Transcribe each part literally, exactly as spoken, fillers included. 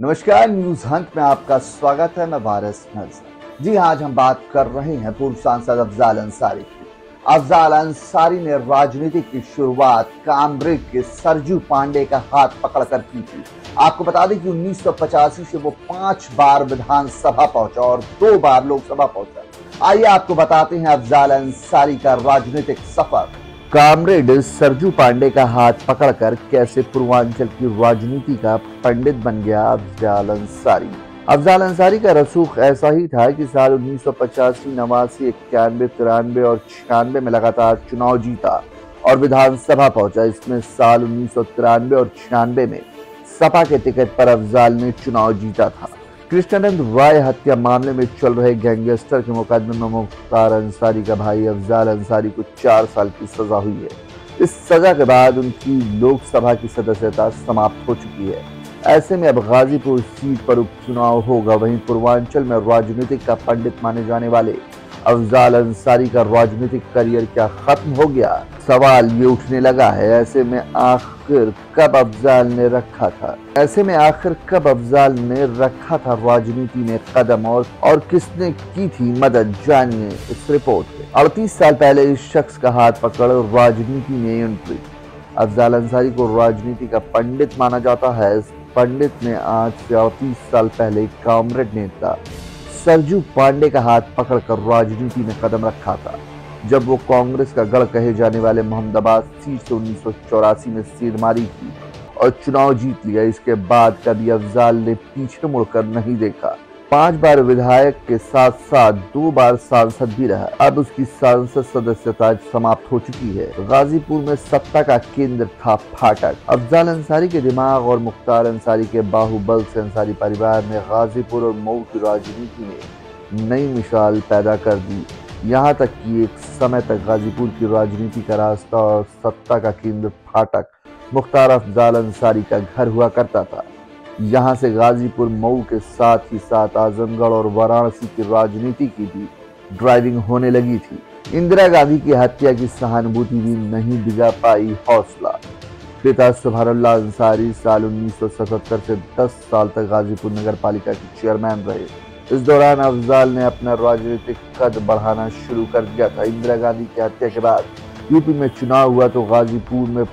नमस्कार, news Hunt में आपका स्वागत है। मैं वारिस नजर। जी हाँ, आज हम बात कर रहे हैं पूर्व सांसद अफजाल अंसारी की। अफजाल अंसारी ने राजनीति की शुरुआत कामरेड के सरजू पांडे का हाथ पकड़कर की थी। आपको बता दें कि उन्नीस सौ पचासी से वो पांच बार विधानसभा पहुंचा और दो बार लोकसभा पहुंचा। आइए आपको बताते हैं अफजाल अंसारी का राजनीतिक सफर। कामरेड सरजू पांडे का हाथ पकड़कर कैसे पूर्वांचल की राजनीति का पंडित बन गया अफजाल अंसारी। अफजाल अंसारी का रसूख ऐसा ही था कि साल उन्नीस सौ पचासी, नवासी, इक्यानवे, तिरानवे और छियानवे में लगातार चुनाव जीता और विधानसभा पहुंचा। इसमें साल उन्नीस सौ तिरानवे और छियानवे में सपा के टिकट पर अफजाल ने चुनाव जीता था। कृष्णानंद राय हत्या मामले में चल रहे गैंगस्टर के मुकदमे में मुख्तार अंसारी का भाई अफजाल अंसारी को चार साल की सजा हुई है। इस सजा के बाद उनकी लोकसभा की सदस्यता समाप्त हो चुकी है। ऐसे में अब गाजीपुर सीट पर उपचुनाव होगा। वहीं पूर्वांचल में राजनीतिक का पंडित माने जाने वाले अफजाल अंसारी का राजनीतिक करियर क्या खत्म हो गया? सवाल ये उठने लगा है। ऐसे में आखिर कब अफजाल ने रखा था ऐसे में आखिर कब अफजाल ने रखा था राजनीति में कदम और और किसने की थी मदद? जानिए इस रिपोर्ट में। अड़तीस साल पहले इस शख्स का हाथ पकड़ राजनीति में एंट्री। अफजाल अंसारी को राजनीति का पंडित माना जाता है। इस पंडित ने आज से अड़तीस साल पहले कामरेड नेता सरजू पांडे का हाथ पकड़कर राजनीति में कदम रखा था, जब वो कांग्रेस का गढ़ कहे जाने वाले मोहम्मदाबाद सीट से उन्नीस सौ चौरासी में सीधमारी की और चुनाव जीत लिया। इसके बाद कभी अफजाल ने पीछे मुड़कर नहीं देखा। पांच बार विधायक के साथ साथ दो बार सांसद भी रहा। अब उसकी सांसद सदस्यता समाप्त हो चुकी है। गाजीपुर में सत्ता का केंद्र था फाटक। अफजाल अंसारी के दिमाग और मुख्तार अंसारी के बाहुबल से अंसारी परिवार ने गाजीपुर और मऊ की राजनीति में नई मिसाल पैदा कर दी। यहाँ तक कि एक समय तक गाजीपुर की राजनीति का रास्ता और सत्ता का केंद्र फाटक मुख्तार अफजाल अंसारी का घर हुआ करता था। यहाँ से गाजीपुर, मऊ के साथ ही साथ आजमगढ़ और वाराणसी की राजनीति की भी ड्राइविंग होने लगी थी। इंदिरा गांधी की हत्या की सहानुभूति भी नहीं दिगा पाई हौसला। पिता सुभानुल्लाह अंसारी साल उन्नीस सौ सतहत्तर से दस साल तक गाजीपुर नगर पालिका के चेयरमैन रहे। इस दौरान अफजाल ने अपना राजनीतिक कद बढ़ाना शुरू कर दिया था। इंदिरा गांधी की हत्या के बाद यूपी में चुनाव हुआ तो गाजीपुर में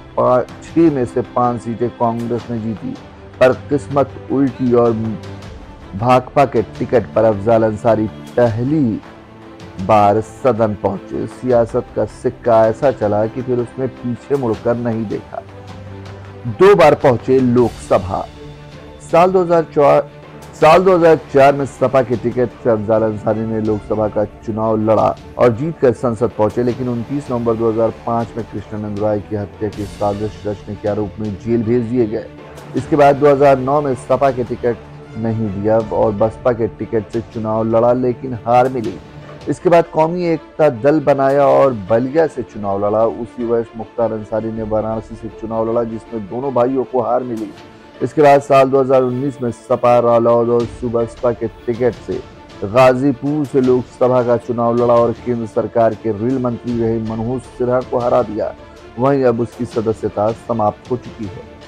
छह में से पांच सीटें कांग्रेस ने जीती, पर किस्मत उल्टी और भाकपा के टिकट पर अफजाल अंसारी पहली बार सदन पहुंचे। सियासत का सिक्का ऐसा चला कि फिर उसने पीछे मुड़कर नहीं देखा। दो बार पहुंचे लोकसभा। साल दो हज़ार चार साल दो हज़ार चार में सपा के टिकट से अफजाल अंसारी ने लोकसभा का चुनाव लड़ा और जीतकर संसद पहुंचे, लेकिन उनतीस नवंबर दो हज़ार पाँच में कृष्णानंद राय की हत्या की साजिश रचने के आरोप में जेल भेज दिए गए। इसके बाद दो हज़ार नौ में सपा के टिकट नहीं दिया और बसपा के टिकट से चुनाव लड़ा, लेकिन हार मिली। इसके बाद कौमी एकता दल बनाया और बलिया से चुनाव लड़ा। उसी वर्ष मुख्तार अंसारी ने वाराणसी से चुनाव लड़ा, जिसमें दोनों भाइयों को हार मिली। इसके बाद साल दो हज़ार उन्नीस में सपा, रालोद और सुबसपा के टिकट से गाजीपुर से लोकसभा का चुनाव लड़ा और केंद्र सरकार के रेल मंत्री रहे मनोज सिन्हा को हरा दिया। वहीं अब उसकी सदस्यता समाप्त हो चुकी है।